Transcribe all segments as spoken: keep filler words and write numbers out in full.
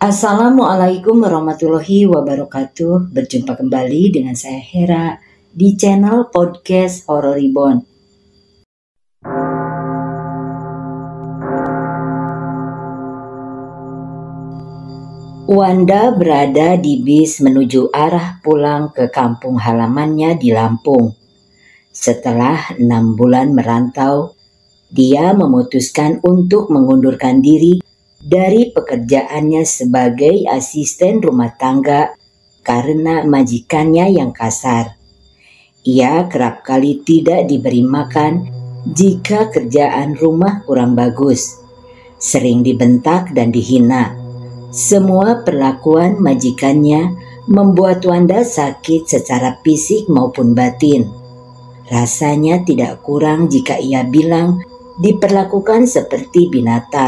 Assalamualaikum warahmatullahi wabarakatuh. Berjumpa kembali dengan saya Hera di channel podcast Horor Reborn. Wanda berada di bis menuju arah pulang ke kampung halamannya di Lampung. Setelah enam bulan merantau, dia memutuskan untuk mengundurkan diri dari pekerjaannya sebagai asisten rumah tangga karena majikannya yang kasar. Ia kerap kali tidak diberi makan jika kerjaan rumah kurang bagus, sering dibentak dan dihina. Semua perlakuan majikannya membuat Wanda sakit secara fisik maupun batin. Rasanya tidak kurang jika ia bilang diperlakukan seperti binatang.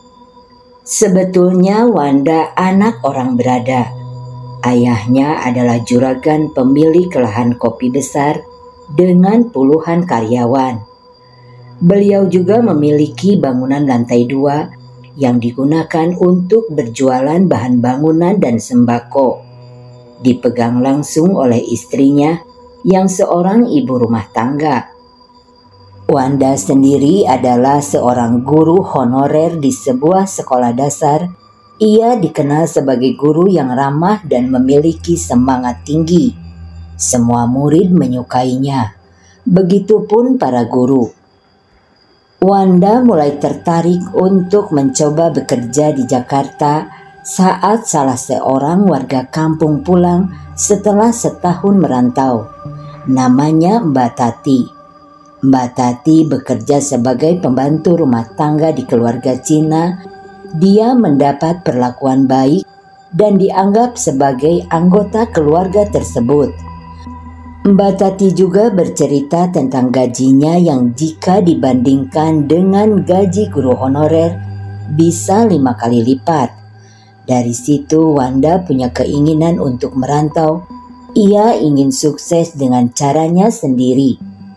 Sebetulnya Wanda anak orang berada. Ayahnya adalah juragan pemilik lahan kopi besar dengan puluhan karyawan. Beliau juga memiliki bangunan lantai dua yang digunakan untuk berjualan bahan bangunan dan sembako. Dipegang langsung oleh istrinya yang seorang ibu rumah tangga. Wanda sendiri adalah seorang guru honorer di sebuah sekolah dasar. Ia dikenal sebagai guru yang ramah dan memiliki semangat tinggi. Semua murid menyukainya, begitupun para guru. Wanda mulai tertarik untuk mencoba bekerja di Jakarta saat salah seorang warga kampung pulang setelah setahun merantau. Namanya Mbak Tati. Mbak Tati bekerja sebagai pembantu rumah tangga di keluarga Cina. Dia mendapat perlakuan baik dan dianggap sebagai anggota keluarga tersebut. Mbak Tati juga bercerita tentang gajinya yang jika dibandingkan dengan gaji guru honorer bisa lima kali lipat. Dari situ Wanda punya keinginan untuk merantau. Ia ingin sukses dengan caranya sendiri.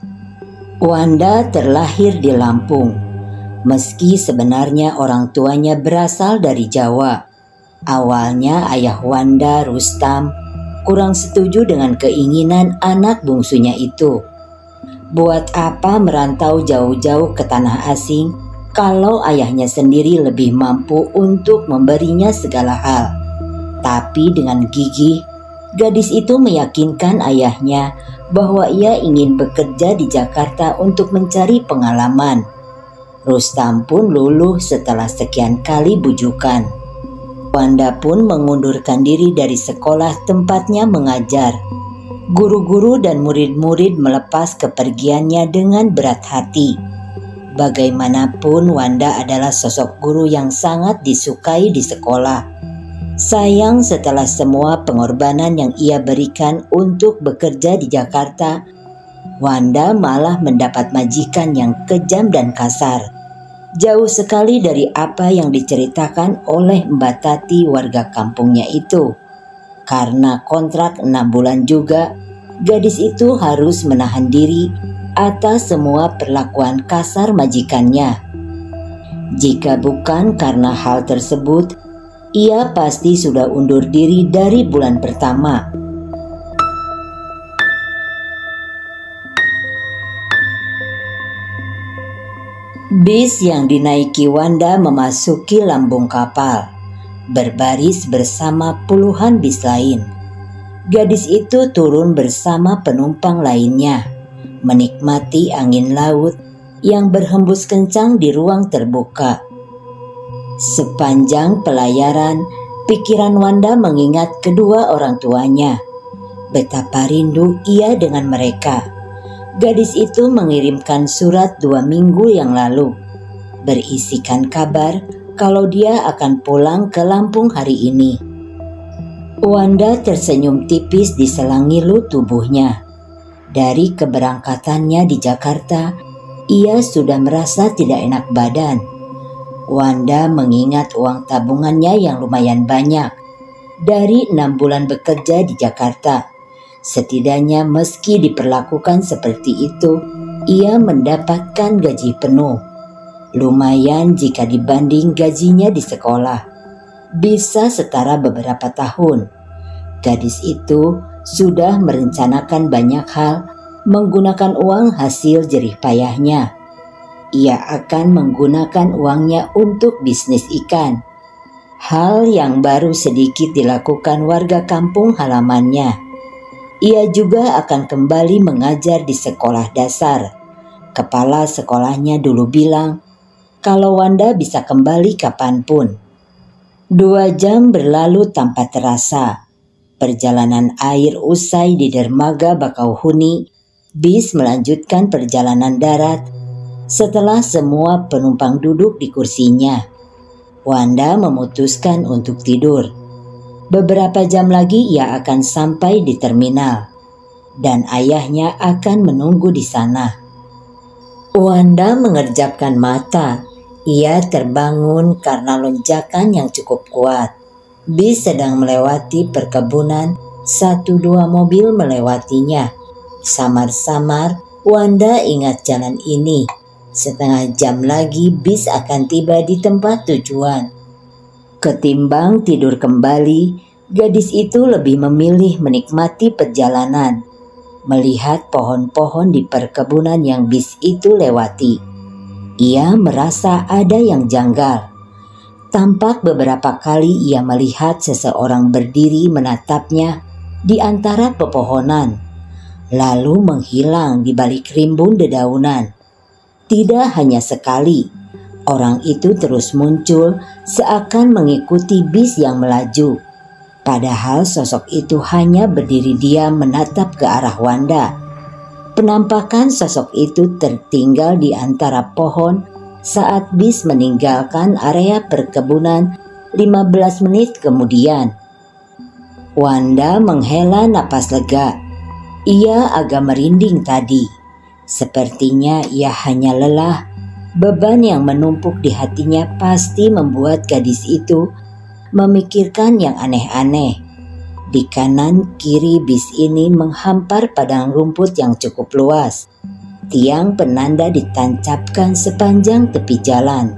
Wanda terlahir di Lampung, meski sebenarnya orang tuanya berasal dari Jawa. Awalnya ayah Wanda, Rustam, kurang setuju dengan keinginan anak bungsunya itu. Buat apa merantau jauh-jauh ke tanah asing kalau ayahnya sendiri lebih mampu untuk memberinya segala hal? Tapi dengan gigih, gadis itu meyakinkan ayahnya bahwa ia ingin bekerja di Jakarta untuk mencari pengalaman. Rustam pun luluh setelah sekian kali bujukan. Wanda pun mengundurkan diri dari sekolah tempatnya mengajar. Guru-guru dan murid-murid melepas kepergiannya dengan berat hati. Bagaimanapun Wanda adalah sosok guru yang sangat disukai di sekolah. Sayang setelah semua pengorbanan yang ia berikan untuk bekerja di Jakarta, Wanda malah mendapat majikan yang kejam dan kasar. Jauh sekali dari apa yang diceritakan oleh Mbak Tati warga kampungnya itu. Karena kontrak enam bulan juga, gadis itu harus menahan diri atas semua perlakuan kasar majikannya. Jika bukan karena hal tersebut, ia pasti sudah undur diri dari bulan pertama. Bis yang dinaiki Wanda memasuki lambung kapal, berbaris bersama puluhan bis lain. Gadis itu turun bersama penumpang lainnya, menikmati angin laut yang berhembus kencang di ruang terbuka. Sepanjang pelayaran, pikiran Wanda mengingat kedua orang tuanya. Betapa rindu ia dengan mereka. Gadis itu mengirimkan surat dua minggu yang lalu, berisikan kabar kalau dia akan pulang ke Lampung hari ini. Wanda tersenyum tipis di selang ngilu tubuhnya. Dari keberangkatannya di Jakarta, ia sudah merasa tidak enak badan. Wanda mengingat uang tabungannya yang lumayan banyak. Dari enam bulan bekerja di Jakarta, setidaknya meski diperlakukan seperti itu, ia mendapatkan gaji penuh. Lumayan jika dibanding gajinya di sekolah. bisa setara beberapa tahun. Gadis itu sudah merencanakan banyak hal menggunakan uang hasil jerih payahnya. Ia akan menggunakan uangnya untuk bisnis ikan. Hal yang baru sedikit dilakukan warga kampung halamannya. Ia juga akan kembali mengajar di sekolah dasar. Kepala sekolahnya dulu bilang kalau Wanda bisa kembali kapanpun. Dua jam berlalu tanpa terasa. Perjalanan air usai di dermaga Bakauheni, bis melanjutkan perjalanan darat setelah semua penumpang duduk di kursinya. Wanda memutuskan untuk tidur. Beberapa jam lagi ia akan sampai di terminal dan ayahnya akan menunggu di sana. Wanda mengerjapkan mata. Ia terbangun karena lonjakan yang cukup kuat. Bis sedang melewati perkebunan, satu dua mobil melewatinya. Samar-samar Wanda ingat jalan ini. Setengah jam lagi bis akan tiba di tempat tujuan. Ketimbang tidur kembali, gadis itu lebih memilih menikmati perjalanan, melihat pohon-pohon di perkebunan yang bis itu lewati. Ia merasa ada yang janggal. Tampak beberapa kali ia melihat seseorang berdiri menatapnya di antara pepohonan, lalu menghilang di balik rimbun dedaunan. Tidak hanya sekali, orang itu terus muncul seakan mengikuti bis yang melaju. Padahal sosok itu hanya berdiri diam menatap ke arah Wanda. Penampakan sosok itu tertinggal di antara pohon saat bis meninggalkan area perkebunan lima belas menit kemudian. Wanda menghela napas lega. Ia agak merinding tadi. Sepertinya ia hanya lelah. Beban yang menumpuk di hatinya pasti membuat gadis itu memikirkan yang aneh-aneh. Di kanan kiri bis ini menghampar padang rumput yang cukup luas. Tiang penanda ditancapkan sepanjang tepi jalan.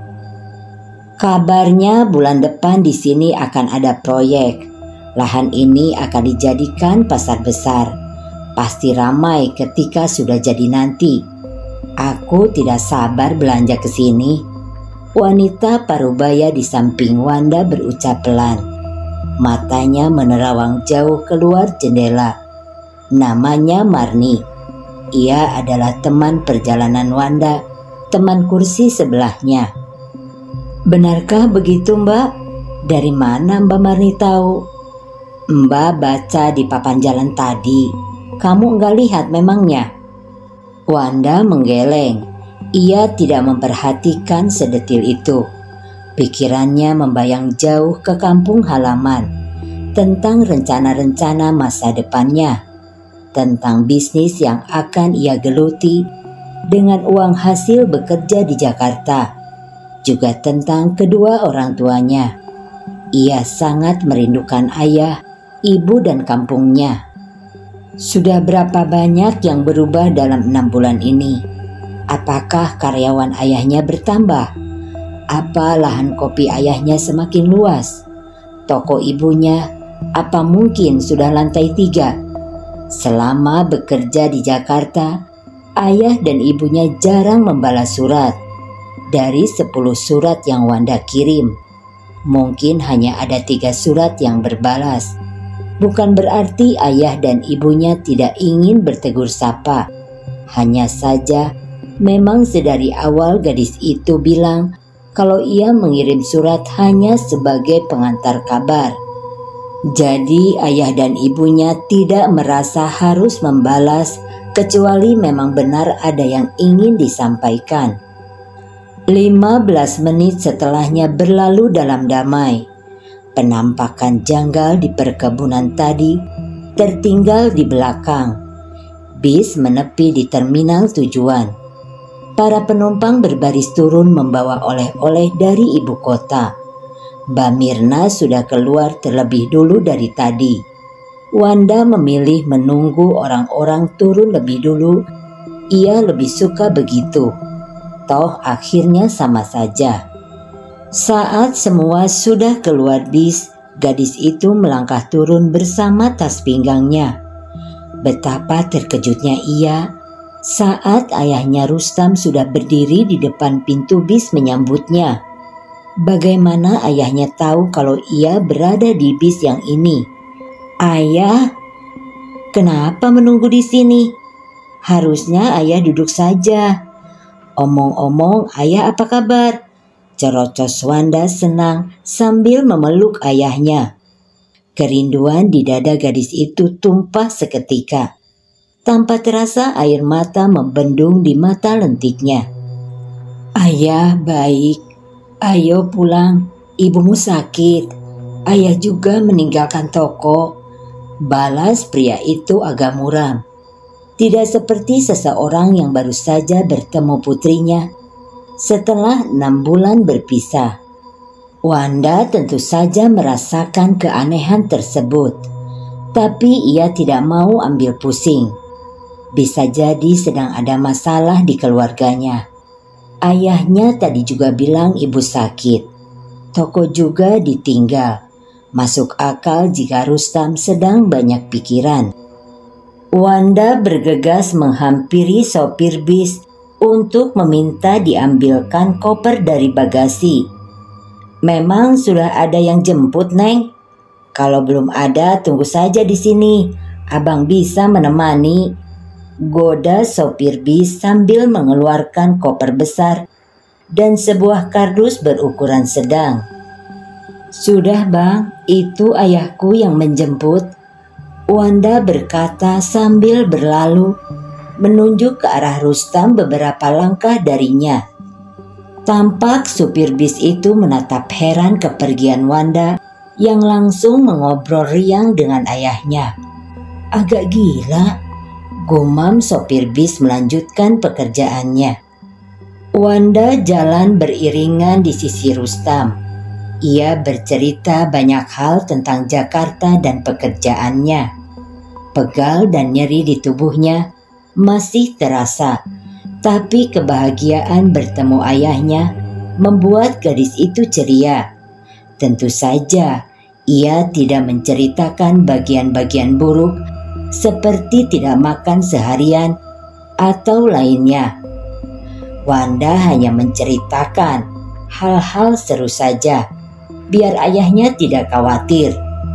Kabarnya bulan depan di sini akan ada proyek. Lahan ini akan dijadikan pasar besar. Pasti ramai ketika sudah jadi nanti. Aku tidak sabar belanja ke sini. Wanita parubaya di samping Wanda berucap pelan. Matanya menerawang jauh keluar jendela. Namanya Marni. Ia adalah teman perjalanan Wanda, teman kursi sebelahnya. Benarkah begitu, Mbak? Dari mana Mbak Marni tahu? Mbak baca di papan jalan tadi. Kamu enggak lihat memangnya? Wanda menggeleng. Ia tidak memperhatikan sedetil itu. Pikirannya membayang jauh ke kampung halaman, tentang rencana-rencana masa depannya, tentang bisnis yang akan ia geluti dengan uang hasil bekerja di Jakarta, juga tentang kedua orang tuanya. Ia sangat merindukan ayah, ibu dan kampungnya. Sudah berapa banyak yang berubah dalam enam bulan ini? Apakah karyawan ayahnya bertambah? Apa lahan kopi ayahnya semakin luas? Toko ibunya, apa mungkin sudah lantai tiga? Selama bekerja di Jakarta, ayah dan ibunya jarang membalas surat. Dari sepuluh surat yang Wanda kirim, mungkin hanya ada tiga surat yang berbalas. Bukan berarti ayah dan ibunya tidak ingin bertegur sapa. Hanya saja memang sedari awal gadis itu bilang kalau ia mengirim surat hanya sebagai pengantar kabar. Jadi ayah dan ibunya tidak merasa harus membalas kecuali memang benar ada yang ingin disampaikan. lima belas menit setelahnya berlalu dalam damai. Penampakan janggal di perkebunan tadi tertinggal di belakang. Bis menepi di terminal tujuan. Para penumpang berbaris turun membawa oleh-oleh dari ibu kota. Mbak Mirna sudah keluar terlebih dulu dari tadi. Wanda memilih menunggu orang-orang turun lebih dulu. Ia lebih suka begitu. Toh akhirnya sama saja. Saat semua sudah keluar bis, gadis itu melangkah turun bersama tas pinggangnya. Betapa terkejutnya ia saat ayahnya Rustam sudah berdiri di depan pintu bis menyambutnya. Bagaimana ayahnya tahu kalau ia berada di bis yang ini? "Ayah, kenapa menunggu di sini? Harusnya ayah duduk saja." "Omong-omong, ayah apa kabar?" Cerocos Wanda senang sambil memeluk ayahnya. Kerinduan di dada gadis itu tumpah seketika. Tanpa terasa air mata membendung di mata lentiknya. "Ayah baik, ayo pulang, ibumu sakit. Ayah juga meninggalkan toko," balas pria itu agak muram. Tidak seperti seseorang yang baru saja bertemu putrinya setelah enam bulan berpisah. Wanda tentu saja merasakan keanehan tersebut, tapi ia tidak mau ambil pusing. Bisa jadi sedang ada masalah di keluarganya. Ayahnya tadi juga bilang ibu sakit. Toko juga ditinggal. Masuk akal jika Rustam sedang banyak pikiran. Wanda bergegas menghampiri sopir bis untuk meminta diambilkan koper dari bagasi. "Memang sudah ada yang jemput, Neng? Kalau belum ada, tunggu saja di sini. Abang bisa menemani," goda sopir bis sambil mengeluarkan koper besar dan sebuah kardus berukuran sedang. "Sudah bang, itu ayahku yang menjemput," Wanda berkata sambil berlalu menunjuk ke arah Rustam beberapa langkah darinya. Tampak supir bis itu menatap heran kepergian Wanda yang langsung mengobrol riang dengan ayahnya. "Agak gila," gumam sopir bis melanjutkan pekerjaannya. Wanda jalan beriringan di sisi Rustam. Ia bercerita banyak hal tentang Jakarta dan pekerjaannya. Pegal dan nyeri di tubuhnya masih terasa. Tapi kebahagiaan bertemu ayahnya membuat gadis itu ceria. Tentu saja ia tidak menceritakan bagian-bagian buruk seperti tidak makan seharian atau lainnya. Wanda hanya menceritakan hal-hal seru saja, biar ayahnya tidak khawatir.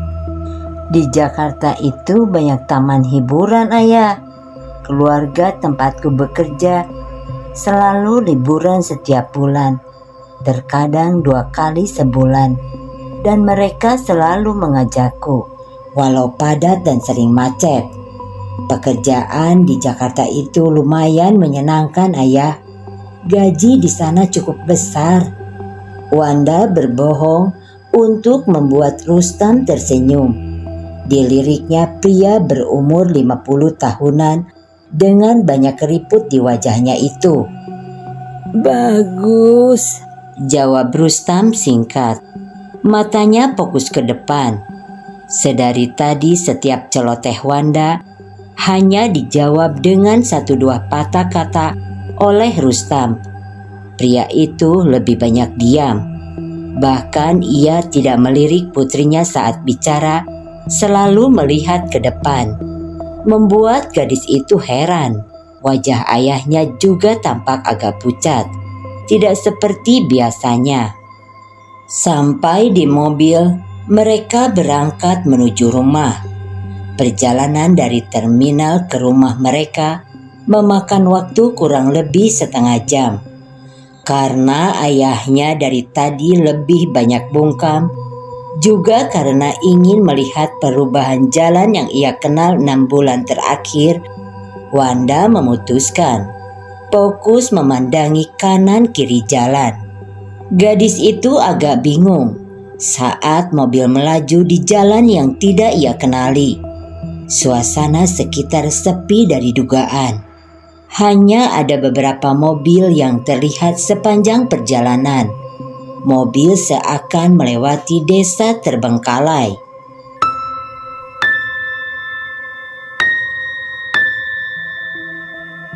"Di Jakarta itu banyak taman hiburan, ayah. Keluarga tempatku bekerja selalu liburan setiap bulan, terkadang dua kali sebulan, dan mereka selalu mengajakku, walau padat dan sering macet. Pekerjaan di Jakarta itu lumayan menyenangkan, ayah. Gaji di sana cukup besar." Wanda berbohong untuk membuat Rustam tersenyum. Diliriknya pria berumur lima puluh tahunan dengan banyak keriput di wajahnya itu. "Bagus," jawab Rustam singkat. Matanya fokus ke depan. Sedari tadi setiap celoteh Wanda hanya dijawab dengan satu dua patah kata oleh Rustam. Pria itu lebih banyak diam. Bahkan ia tidak melirik putrinya saat bicara, selalu melihat ke depan. Membuat gadis itu heran. Wajah ayahnya juga tampak agak pucat, tidak seperti biasanya. Sampai di mobil, mereka berangkat menuju rumah. Perjalanan dari terminal ke rumah mereka memakan waktu kurang lebih setengah jam. Karena ayahnya dari tadi lebih banyak bungkam, juga karena ingin melihat perubahan jalan yang ia kenal enam bulan terakhir, Wanda memutuskan fokus memandangi kanan kiri jalan. Gadis itu agak bingung saat mobil melaju di jalan yang tidak ia kenali. Suasana sekitar sepi dari dugaan. Hanya ada beberapa mobil yang terlihat sepanjang perjalanan. Mobil seakan melewati desa terbengkalai.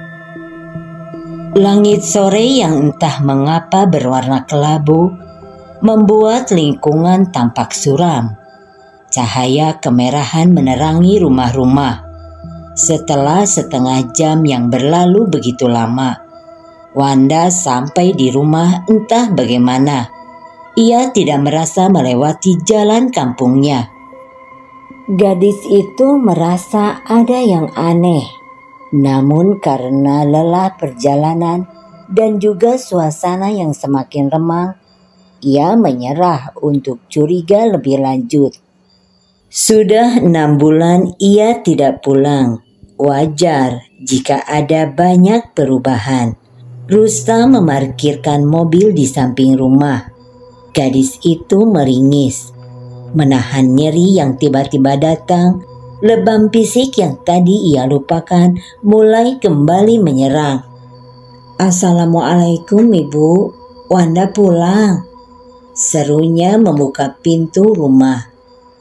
Langit sore yang entah mengapa berwarna kelabu membuat lingkungan tampak suram. Cahaya kemerahan menerangi rumah-rumah. Setelah setengah jam yang berlalu begitu lama, Wanda sampai di rumah entah bagaimana. Ia tidak merasa melewati jalan kampungnya. Gadis itu merasa ada yang aneh. Namun karena lelah perjalanan dan juga suasana yang semakin remang, ia menyerah untuk curiga lebih lanjut. Sudah enam bulan ia tidak pulang. Wajar jika ada banyak perubahan. Rustam memarkirkan mobil di samping rumah. Gadis itu meringis, menahan nyeri yang tiba-tiba datang. Lebam fisik yang tadi ia lupakan mulai kembali menyerang. "Assalamualaikum Ibu, Wanda pulang," serunya membuka pintu rumah.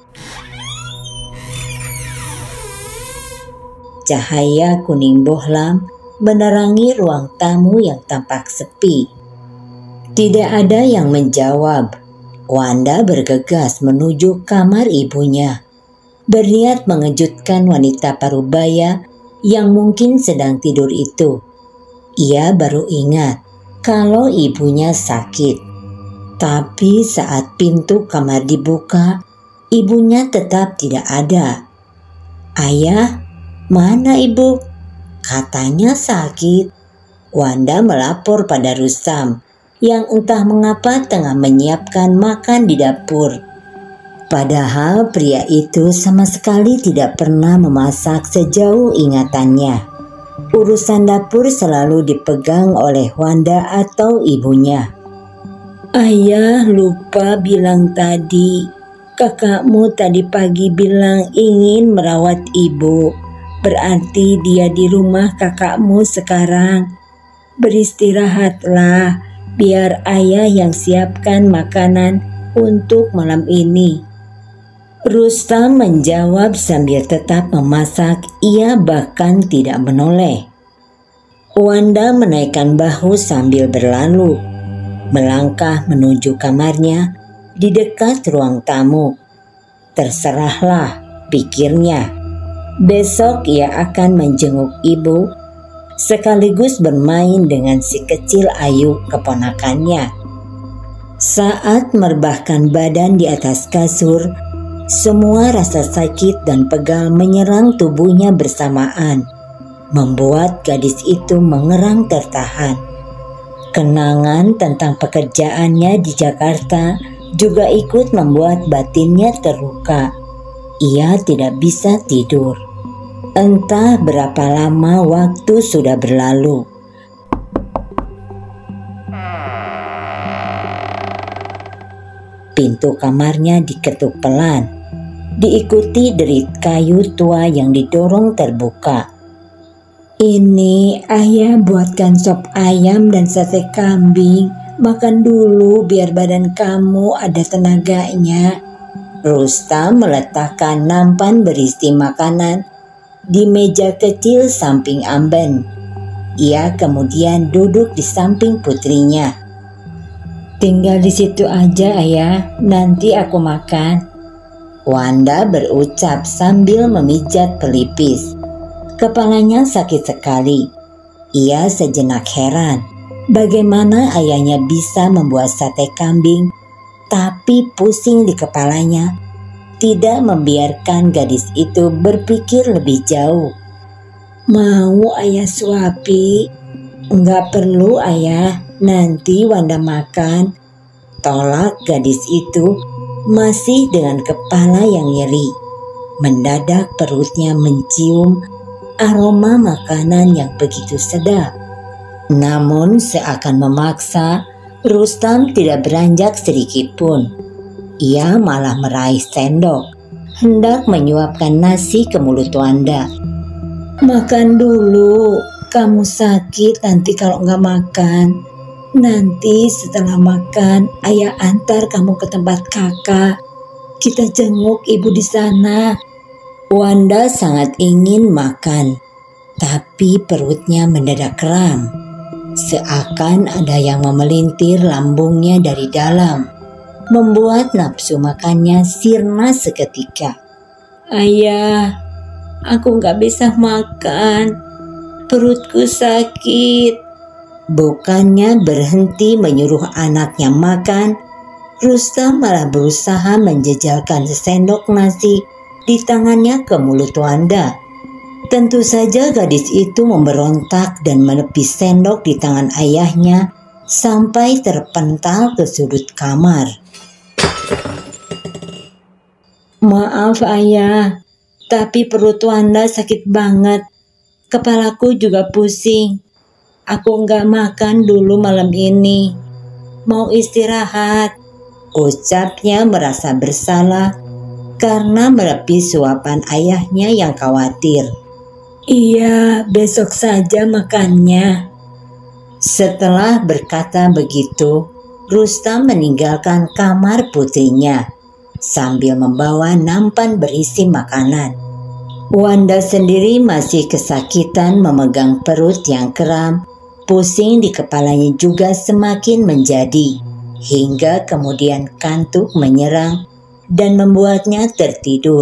Cahaya kuning bohlam menerangi ruang tamu yang tampak sepi. Tidak ada yang menjawab. Wanda bergegas menuju kamar ibunya, berniat mengejutkan wanita parubaya yang mungkin sedang tidur itu. Ia baru ingat kalau ibunya sakit. Tapi saat pintu kamar dibuka, ibunya tetap tidak ada. "Ayah, mana ibu?" "Katanya sakit." Wanda melapor pada Rustam yang entah mengapa tengah menyiapkan makan di dapur. Padahal pria itu sama sekali tidak pernah memasak sejauh ingatannya. Urusan dapur selalu dipegang oleh Wanda atau ibunya. "Ayah lupa bilang tadi. Kakakmu tadi pagi bilang ingin merawat ibu. Berarti dia di rumah kakakmu sekarang. Beristirahatlah, biar ayah yang siapkan makanan untuk malam ini." Rustam menjawab sambil tetap memasak. Ia bahkan tidak menoleh. Wanda menaikkan bahu sambil berlalu, melangkah menuju kamarnya di dekat ruang tamu. Terserahlah, pikirnya. Besok ia akan menjenguk ibu sekaligus bermain dengan si kecil Ayu keponakannya. Saat merebahkan badan di atas kasur, semua rasa sakit dan pegal menyerang tubuhnya bersamaan, membuat gadis itu mengerang tertahan. Kenangan tentang pekerjaannya di Jakarta juga ikut membuat batinnya terluka. Ia tidak bisa tidur. Entah berapa lama waktu sudah berlalu. Pintu kamarnya diketuk pelan, diikuti derit kayu tua yang didorong terbuka. "Ini ayah buatkan sop ayam dan sate kambing. Makan dulu biar badan kamu ada tenaganya." Rustam meletakkan nampan berisi makanan di meja kecil samping Amben. Ia kemudian duduk di samping putrinya. "Tinggal di situ aja ayah, nanti aku makan." Wanda berucap sambil memijat pelipis. Kepalanya sakit sekali. Ia sejenak heran bagaimana ayahnya bisa membuat sate kambing, tapi pusing di kepalanya tidak membiarkan gadis itu berpikir lebih jauh. "Mau ayah suapi?" "Enggak perlu ayah, nanti Wanda makan," tolak gadis itu masih dengan kepala yang nyeri. Mendadak perutnya mencium aroma makanan yang begitu sedap. Namun seakan memaksa, Rustam tidak beranjak sedikit pun. Ia malah meraih sendok, hendak menyuapkan nasi ke mulut Wanda. "Makan dulu, kamu sakit nanti kalau nggak makan. Nanti setelah makan, ayah antar kamu ke tempat kakak. Kita jenguk ibu di sana." Wanda sangat ingin makan, tapi perutnya mendadak kram. Seakan ada yang memelintir lambungnya dari dalam. membuat nafsu makannya sirna seketika. Ayah, aku gak bisa makan, perutku sakit. Bukannya berhenti menyuruh anaknya makan, Rustam malah berusaha menjejalkan sendok nasi di tangannya ke mulut Wanda. Tentu saja gadis itu memberontak dan menepis sendok di tangan ayahnya sampai terpental ke sudut kamar. Maaf ayah, tapi perut Wanda sakit banget. Kepalaku juga pusing. Aku nggak makan dulu malam ini. Mau istirahat. Ucapnya merasa bersalah karena menepis suapan ayahnya yang khawatir. Iya, besok saja makannya. Setelah berkata begitu, Rustam meninggalkan kamar putrinya sambil membawa nampan berisi makanan. Wanda sendiri masih kesakitan memegang perut yang kram, pusing di kepalanya juga semakin menjadi, hingga kemudian kantuk menyerang dan membuatnya tertidur.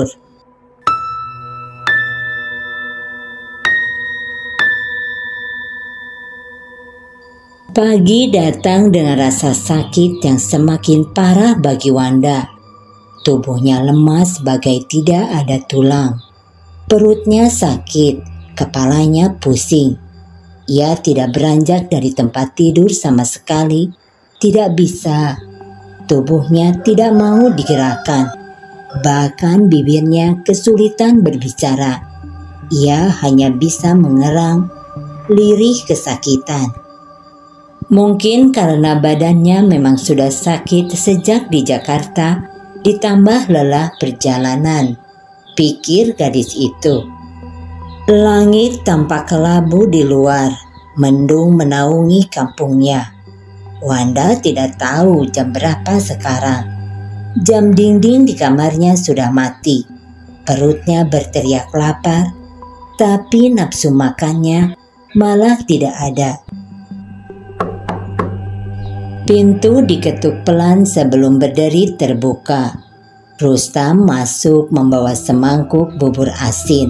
Pagi datang dengan rasa sakit yang semakin parah bagi Wanda. Tubuhnya lemas bagai tidak ada tulang. Perutnya sakit, kepalanya pusing. Ia tidak beranjak dari tempat tidur sama sekali, tidak bisa. Tubuhnya tidak mau digerakkan. Bahkan bibirnya kesulitan berbicara. Ia hanya bisa mengerang, lirih kesakitan. Mungkin karena badannya memang sudah sakit sejak di Jakarta, ditambah lelah perjalanan, pikir gadis itu. Langit tampak kelabu di luar, mendung menaungi kampungnya. Wanda tidak tahu jam berapa sekarang. Jam dinding di kamarnya sudah mati. Perutnya berteriak lapar, tapi nafsu makannya malah tidak ada. Pintu diketuk pelan sebelum berderi terbuka. Rustam masuk membawa semangkuk bubur asin.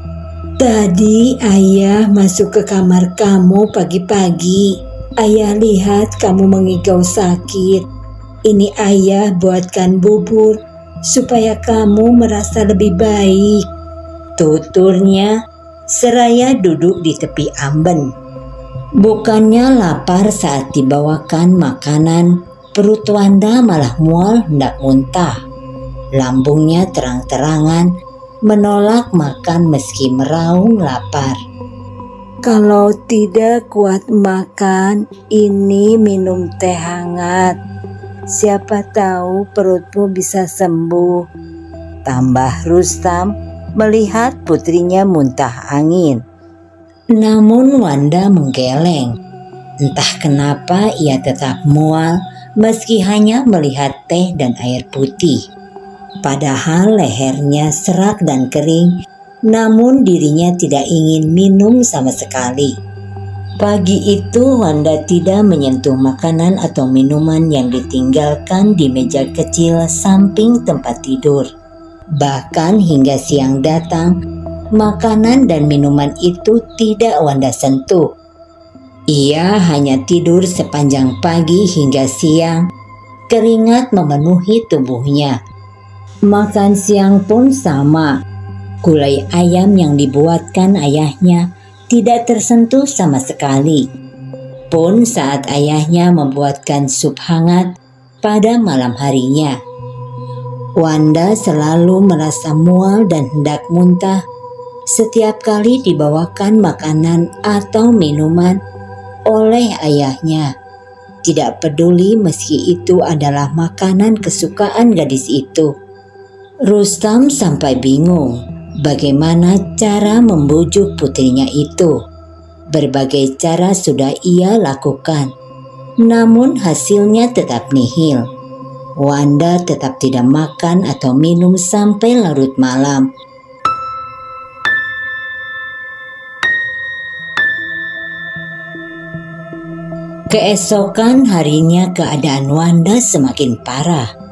Tadi ayah masuk ke kamar kamu pagi-pagi. Ayah lihat kamu mengigau sakit. Ini ayah buatkan bubur supaya kamu merasa lebih baik, tuturnya seraya duduk di tepi amben. Bukannya lapar saat dibawakan makanan, perut Wanda malah mual hendak muntah. Lambungnya terang-terangan menolak makan meski meraung lapar. Kalau tidak kuat makan, ini minum teh hangat. Siapa tahu perutmu bisa sembuh, tambah Rustam melihat putrinya muntah angin. Namun Wanda menggeleng. Entah kenapa ia tetap mual meski hanya melihat teh dan air putih. Padahal lehernya serak dan kering, namun dirinya tidak ingin minum sama sekali. Pagi itu Wanda tidak menyentuh makanan atau minuman yang ditinggalkan di meja kecil samping tempat tidur. Bahkan hingga siang datang, makanan dan minuman itu tidak Wanda sentuh. Ia hanya tidur sepanjang pagi hingga siang, keringat memenuhi tubuhnya. Makan siang pun sama, gulai ayam yang dibuatkan ayahnya tidak tersentuh sama sekali. Pun saat ayahnya membuatkan sup hangat pada malam harinya. Wanda selalu merasa mual dan hendak muntah setiap kali dibawakan makanan atau minuman oleh ayahnya. Tidak peduli meski itu adalah makanan kesukaan gadis itu. Rustam sampai bingung bagaimana cara membujuk putrinya itu. Berbagai cara sudah ia lakukan, namun hasilnya tetap nihil. Wanda tetap tidak makan atau minum sampai larut malam. Keesokan harinya keadaan Wanda semakin parah.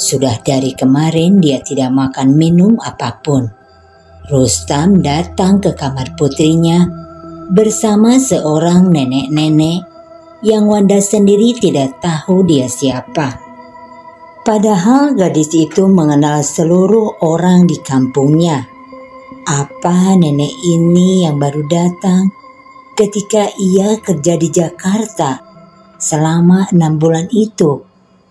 Sudah dari kemarin dia tidak makan minum apapun. Rustam datang ke kamar putrinya bersama seorang nenek-nenek yang Wanda sendiri tidak tahu dia siapa. Padahal gadis itu mengenal seluruh orang di kampungnya. Apa nenek ini yang baru datang ketika ia kerja di Jakarta selama enam bulan itu?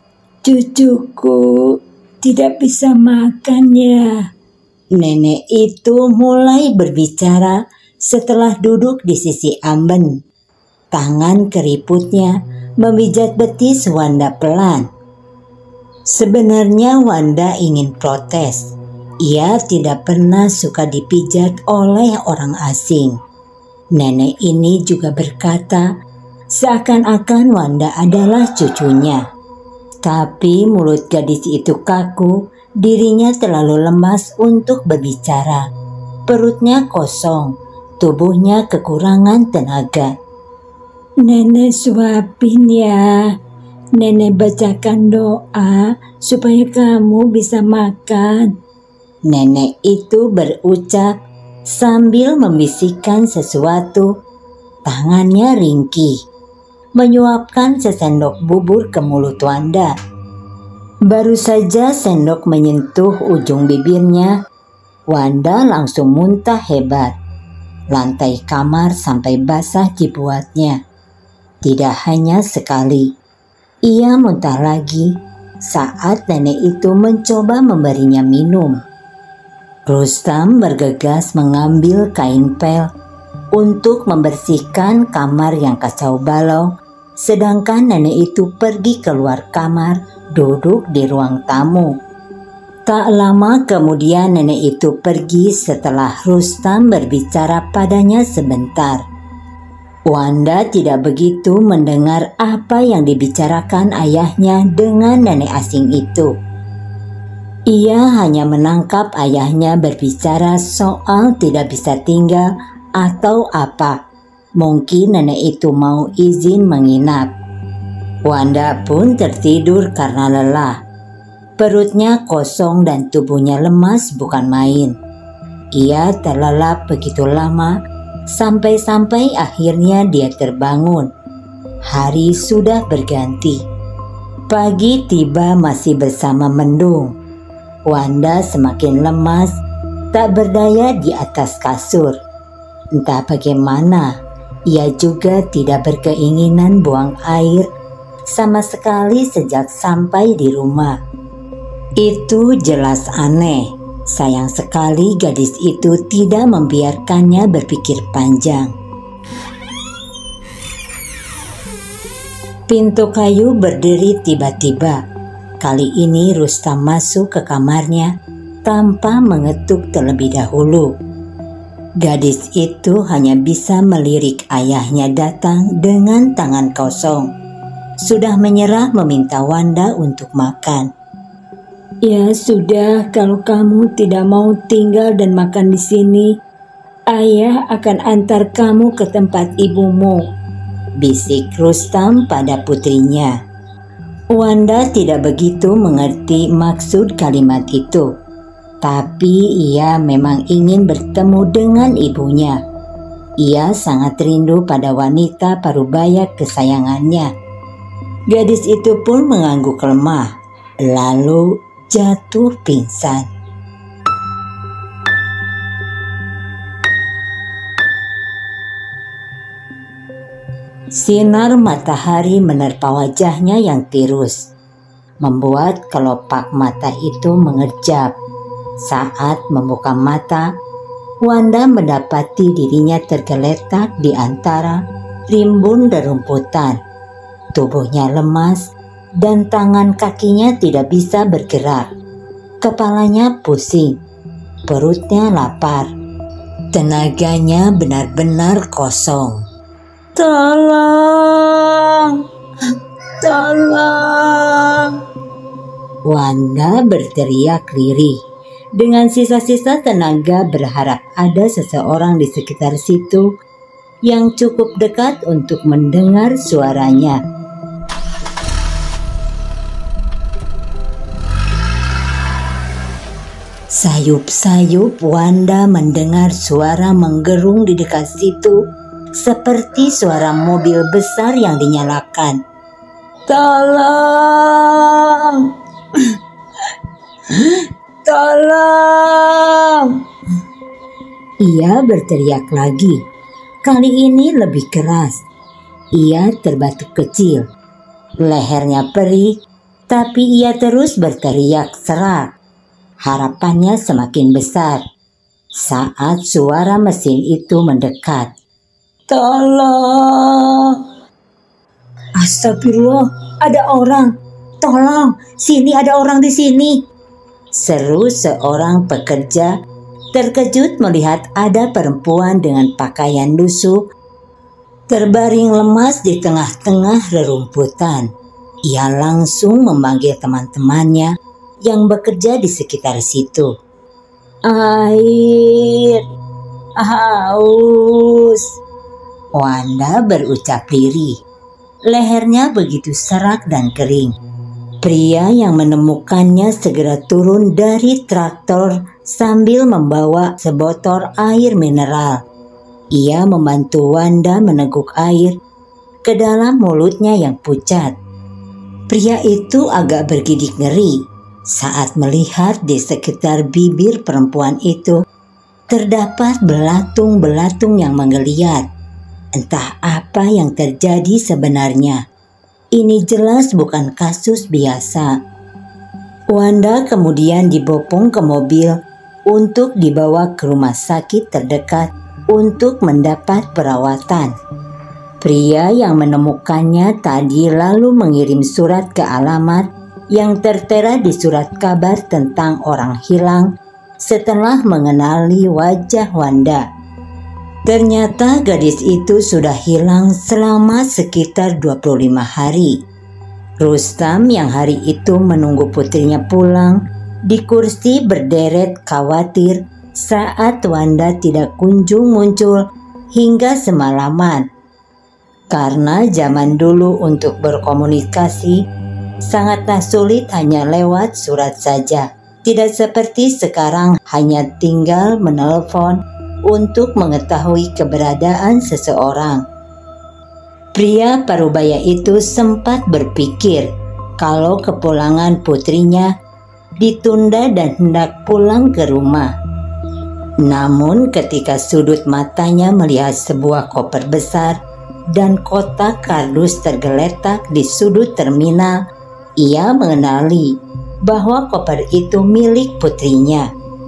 Cucuku tidak bisa makan ya. Nenek itu mulai berbicara setelah duduk di sisi Amben. Tangan keriputnya memijat betis Wanda pelan. Sebenarnya Wanda ingin protes. Ia tidak pernah suka dipijat oleh orang asing. Nenek ini juga berkata seakan-akan Wanda adalah cucunya. Tapi mulut gadis itu kaku, dirinya terlalu lemas untuk berbicara. Perutnya kosong, tubuhnya kekurangan tenaga. Nenek suapin ya. Nenek bacakan doa supaya kamu bisa makan. Nenek itu berucap sambil membisikkan sesuatu. Tangannya ringkih, menyuapkan sesendok bubur ke mulut Wanda. Baru saja sendok menyentuh ujung bibirnya, Wanda langsung muntah hebat. Lantai kamar sampai basah dibuatnya. Tidak hanya sekali, ia muntah lagi saat nenek itu mencoba memberinya minum. Rustam bergegas mengambil kain pel untuk membersihkan kamar yang kacau balau, sedangkan nenek itu pergi keluar kamar, duduk di ruang tamu. Tak lama kemudian nenek itu pergi setelah Rustam berbicara padanya sebentar. Wanda tidak begitu mendengar apa yang dibicarakan ayahnya dengan nenek asing itu. Ia hanya menangkap ayahnya berbicara soal tidak bisa tinggal atau apa. Mungkin nenek itu mau izin menginap. Wanda pun tertidur karena lelah. Perutnya kosong dan tubuhnya lemas bukan main. Ia terlelap begitu lama sampai-sampai akhirnya dia terbangun. Hari sudah berganti. Pagi tiba masih bersama mendung. Wanda semakin lemas, tak berdaya di atas kasur. Entah bagaimana, ia juga tidak berkeinginan buang air sama sekali sejak sampai di rumah. Itu jelas aneh. Sayang sekali gadis itu tidak membiarkannya berpikir panjang. Pintu kayu berdiri tiba-tiba. Kali ini Rustam masuk ke kamarnya tanpa mengetuk terlebih dahulu. Gadis itu hanya bisa melirik ayahnya datang dengan tangan kosong. Sudah menyerah meminta Wanda untuk makan. Ya sudah, kalau kamu tidak mau tinggal dan makan di sini, ayah akan antar kamu ke tempat ibumu, bisik Rustam pada putrinya. Wanda tidak begitu mengerti maksud kalimat itu, tapi ia memang ingin bertemu dengan ibunya. Ia sangat rindu pada wanita parubaya kesayangannya. Gadis itu pun mengangguk lemah, lalu jatuh pingsan. Sinar matahari menerpa wajahnya yang tirus, membuat kelopak mata itu mengerjap. Saat membuka mata, Wanda mendapati dirinya tergeletak di antara rimbun rerumputan. Tubuhnya lemas dan tangan kakinya tidak bisa bergerak. Kepalanya pusing, perutnya lapar, tenaganya benar-benar kosong. Tolong, tolong. Wanda berteriak lirih. Dengan sisa-sisa tenaga berharap ada seseorang di sekitar situ yang cukup dekat untuk mendengar suaranya. Sayup-sayup Wanda mendengar suara menggerung di dekat situ, seperti suara mobil besar yang dinyalakan. Tolong! Tolong! Ia berteriak lagi. Kali ini lebih keras. Ia terbatuk kecil. Lehernya perih, tapi ia terus berteriak serak. Harapannya semakin besar saat suara mesin itu mendekat. Tolong! Astagfirullah, ada orang. Tolong, sini ada orang di sini. Seru seorang pekerja, terkejut melihat ada perempuan dengan pakaian lusuh terbaring lemas di tengah-tengah rerumputan. Ia langsung memanggil teman-temannya yang bekerja di sekitar situ. Air, haus. Wanda berucap lirih. Lehernya begitu serak dan kering. Pria yang menemukannya segera turun dari traktor sambil membawa sebotol air mineral. Ia membantu Wanda meneguk air ke dalam mulutnya yang pucat. Pria itu agak bergidik ngeri saat melihat di sekitar bibir perempuan itu terdapat belatung-belatung yang menggeliat. Entah apa yang terjadi sebenarnya. Ini jelas bukan kasus biasa. Wanda kemudian dibopong ke mobil untuk dibawa ke rumah sakit terdekat untuk mendapat perawatan. Pria yang menemukannya tadi lalu mengirim surat ke alamat yang tertera di surat kabar tentang orang hilang setelah mengenali wajah Wanda. Ternyata gadis itu sudah hilang selama sekitar dua puluh lima hari. Rustam yang hari itu menunggu putrinya pulang di kursi berderet khawatir saat Wanda tidak kunjung muncul hingga semalaman. Karena zaman dulu untuk berkomunikasi sangatlah sulit hanya lewat surat saja. Tidak seperti sekarang hanya tinggal menelpon untuk mengetahui keberadaan seseorang. Pria parubaya itu sempat berpikir kalau kepulangan putrinya ditunda dan hendak pulang ke rumah. Namun ketika sudut matanya melihat sebuah koper besar dan kotak kardus tergeletak di sudut terminal, ia mengenali bahwa koper itu milik putrinya.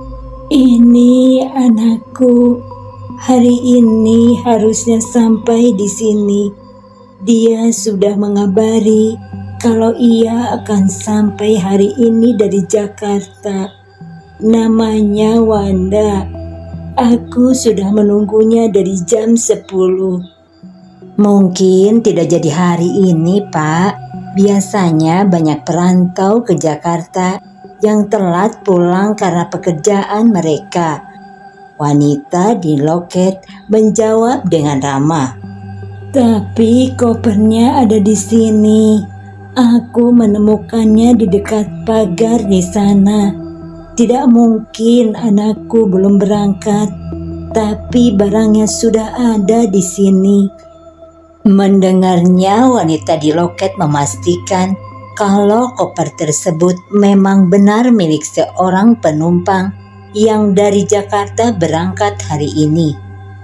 Ini anakku. Hari ini harusnya sampai di sini. Dia sudah mengabari kalau ia akan sampai hari ini dari Jakarta. Namanya Wanda. Aku sudah menunggunya dari jam sepuluh. Mungkin tidak jadi hari ini, Pak. Biasanya banyak perantau ke Jakarta yang telat pulang karena pekerjaan mereka. Wanita di loket menjawab dengan ramah. Tapi kopernya ada di sini. Aku menemukannya di dekat pagar di sana. Tidak mungkin anakku belum berangkat, tapi barangnya sudah ada di sini. Mendengarnya, wanita di loket memastikan kalau koper tersebut memang benar milik seorang penumpang yang dari Jakarta berangkat hari ini.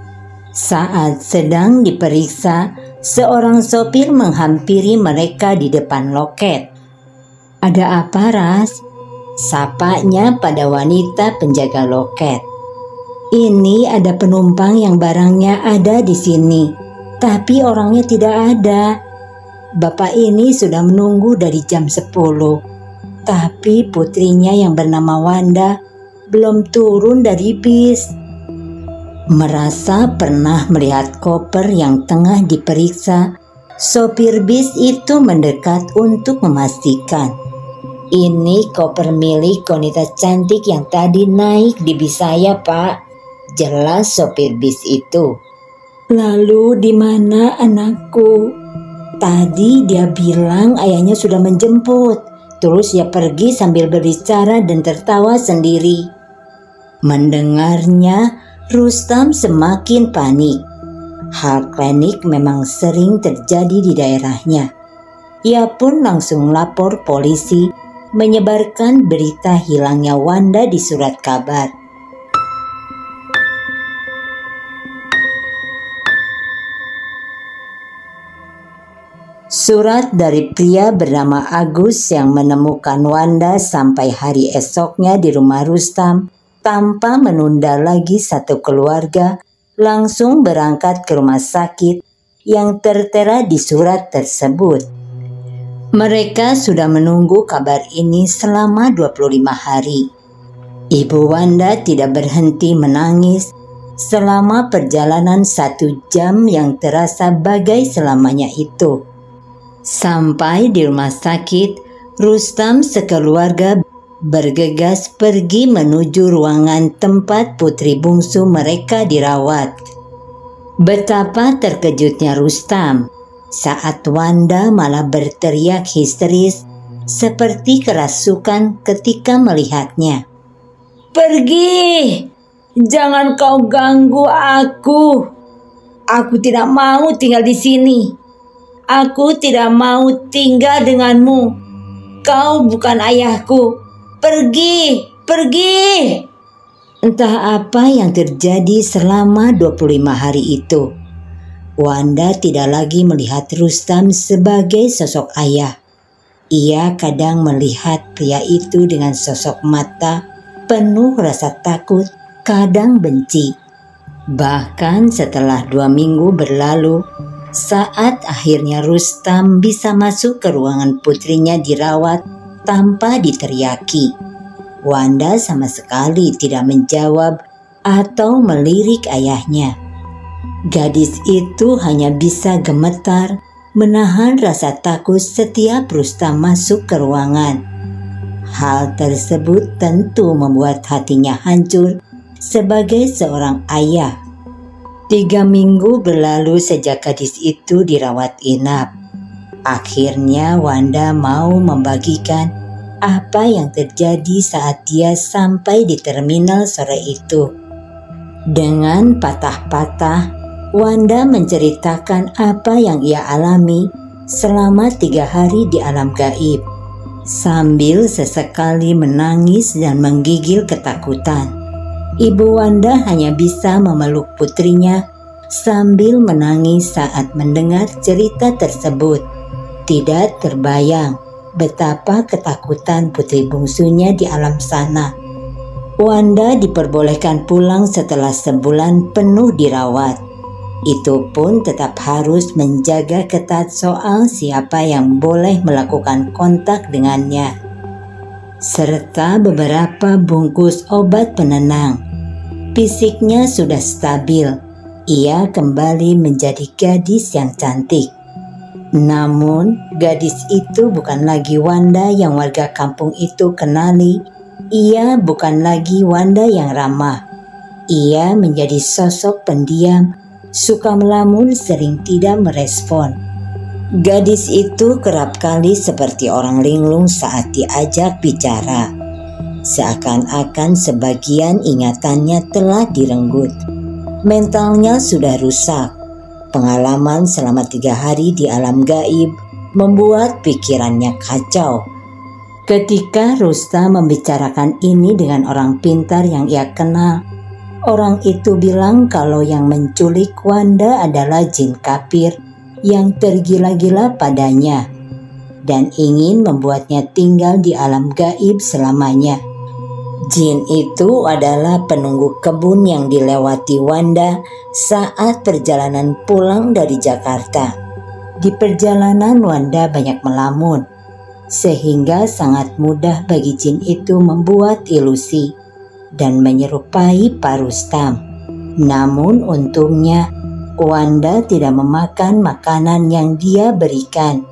Saat sedang diperiksa, seorang sopir menghampiri mereka di depan loket. "Ada apa, Ras?" sapanya pada wanita penjaga loket. "Ini ada penumpang yang barangnya ada di sini, tapi orangnya tidak ada. Bapak ini sudah menunggu dari jam sepuluh, tapi putrinya yang bernama Wanda belum turun dari bis." Merasa pernah melihat koper yang tengah diperiksa, sopir bis itu mendekat untuk memastikan. "Ini koper milik wanita cantik yang tadi naik di bis saya, Pak," jelas sopir bis itu. "Lalu di mana anakku?" "Tadi dia bilang ayahnya sudah menjemput. Terus dia pergi sambil berbicara dan tertawa sendiri." Mendengarnya, Rustam semakin panik. Hal klinik memang sering terjadi di daerahnya. Ia pun langsung lapor polisi, menyebarkan berita hilangnya Wanda di surat kabar. Surat dari pria bernama Agus yang menemukan Wanda sampai hari esoknya di rumah Rustam tanpa menunda lagi satu keluarga langsung berangkat ke rumah sakit yang tertera di surat tersebut. Mereka sudah menunggu kabar ini selama dua puluh lima hari. Ibu Wanda tidak berhenti menangis selama perjalanan satu jam yang terasa bagai selamanya itu. Sampai di rumah sakit, Rustam sekeluarga bergegas pergi menuju ruangan tempat putri bungsu mereka dirawat. Betapa terkejutnya Rustam saat Wanda malah berteriak histeris seperti kerasukan ketika melihatnya. "Pergi! Jangan kau ganggu aku. Aku tidak mau tinggal di sini. Aku tidak mau tinggal denganmu. Kau bukan ayahku. Pergi, pergi!" Entah apa yang terjadi selama dua puluh lima hari itu. Wanda tidak lagi melihat Rustam sebagai sosok ayah. Ia kadang melihat pria itu dengan sosok mata penuh rasa takut, kadang benci. Bahkan setelah dua minggu berlalu, saat akhirnya Rustam bisa masuk ke ruangan putrinya dirawat tanpa diteriaki, Wanda sama sekali tidak menjawab atau melirik ayahnya. Gadis itu hanya bisa gemetar menahan rasa takut setiap Rustam masuk ke ruangan. Hal tersebut tentu membuat hatinya hancur sebagai seorang ayah. Tiga minggu berlalu sejak gadis itu dirawat inap. Akhirnya Wanda mau membagikan apa yang terjadi saat dia sampai di terminal sore itu. Dengan patah-patah, Wanda menceritakan apa yang ia alami selama tiga hari di alam gaib, sambil sesekali menangis dan menggigil ketakutan. Ibu Wanda hanya bisa memeluk putrinya sambil menangis saat mendengar cerita tersebut. Tidak terbayang betapa ketakutan putri bungsunya di alam sana. Wanda diperbolehkan pulang setelah sebulan penuh dirawat. Itu pun tetap harus menjaga ketat soal siapa yang boleh melakukan kontak dengannya, serta beberapa bungkus obat penenang. Fisiknya sudah stabil, ia kembali menjadi gadis yang cantik. Namun, gadis itu bukan lagi Wanda yang warga kampung itu kenali. Ia bukan lagi Wanda yang ramah. Ia menjadi sosok pendiam, suka melamun, sering tidak merespon. Gadis itu kerap kali seperti orang linglung saat diajak bicara. Seakan-akan sebagian ingatannya telah direnggut. Mentalnya sudah rusak. Pengalaman selama tiga hari di alam gaib membuat pikirannya kacau. Ketika Rustam membicarakan ini dengan orang pintar yang ia kenal, orang itu bilang kalau yang menculik Wanda adalah jin kafir yang tergila-gila padanya dan ingin membuatnya tinggal di alam gaib selamanya. Jin itu adalah penunggu kebun yang dilewati Wanda saat perjalanan pulang dari Jakarta. Di perjalanan Wanda banyak melamun, sehingga sangat mudah bagi jin itu membuat ilusi dan menyerupai Pak Rustam. Namun untungnya Wanda tidak memakan makanan yang dia berikan.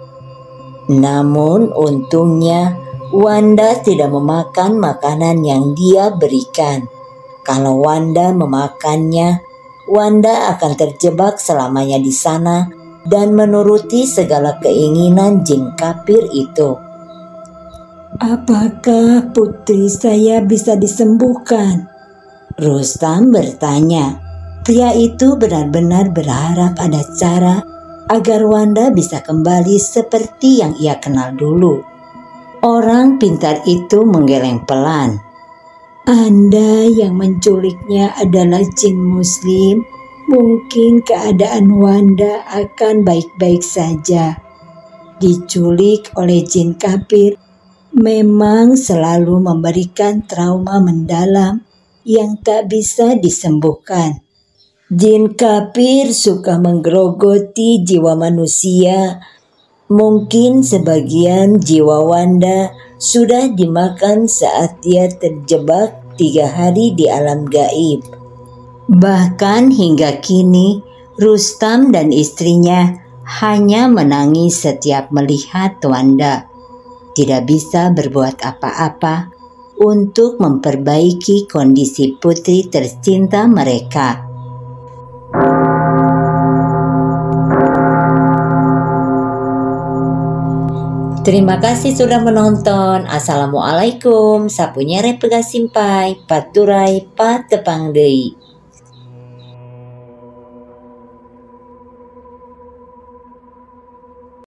Namun untungnya Wanda tidak memakan makanan yang dia berikan. Kalau Wanda memakannya, Wanda akan terjebak selamanya di sana dan menuruti segala keinginan jin kafir itu. "Apakah putri saya bisa disembuhkan?" Rustam bertanya. Pria itu benar-benar berharap ada cara agar Wanda bisa kembali seperti yang ia kenal dulu. Orang pintar itu menggeleng pelan. Anda yang menculiknya adalah jin muslim, mungkin keadaan Wanda akan baik-baik saja. Diculik oleh jin kafir memang selalu memberikan trauma mendalam yang tak bisa disembuhkan. Jin kafir suka menggerogoti jiwa manusia. Mungkin sebagian jiwa Wanda sudah dimakan saat ia terjebak tiga hari di alam gaib. Bahkan hingga kini, Rustam dan istrinya hanya menangis setiap melihat Wanda. Tidak bisa berbuat apa-apa untuk memperbaiki kondisi putri tercinta mereka. Terima kasih sudah menonton. Assalamualaikum. Sapunya repegasimpai, paturai, patepang deui.